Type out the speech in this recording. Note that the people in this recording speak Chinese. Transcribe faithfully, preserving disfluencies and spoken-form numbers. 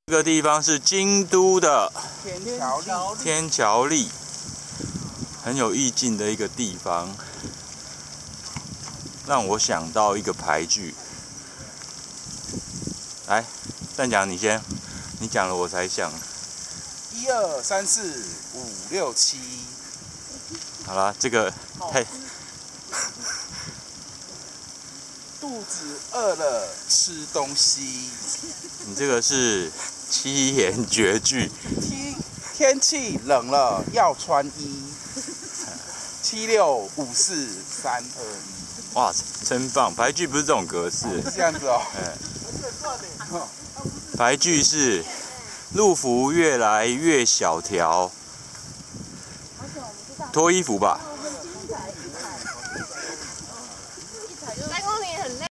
这个地方是京都的天桥立， 天桥立，很有意境的一个地方，让我想到一个俳句。来，站长你先，你讲了我才想。 一二三四五六七。 好啦，这个太。 肚子饿了，吃东西。 你这个是七言绝句。 天天气冷了，要穿衣。七六五四三二一。 哇，真棒！俳句不是这种格式。 是这样子哦。 嗯。俳句是路幅越来越小条。脱衣服吧。